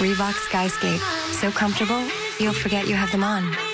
Reebok Skyscape. So comfortable, you'll forget you have them on.